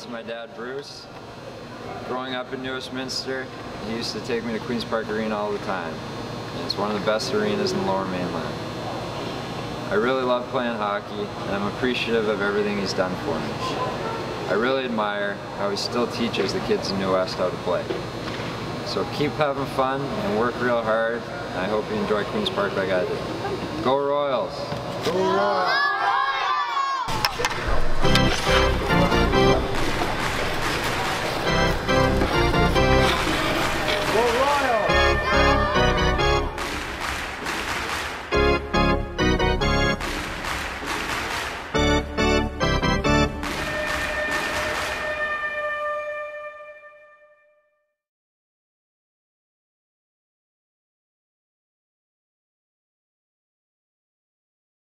to my dad, Bruce. Growing up in New Westminster, he used to take me to Queen's Park Arena all the time. And it's one of the best arenas in the Lower Mainland. I really love playing hockey, and I'm appreciative of everything he's done for me. I really admire how he still teaches the kids in New West how to play. So keep having fun and work real hard, and I hope you enjoy Queen's Park like I did. Go Royals! Go Royals!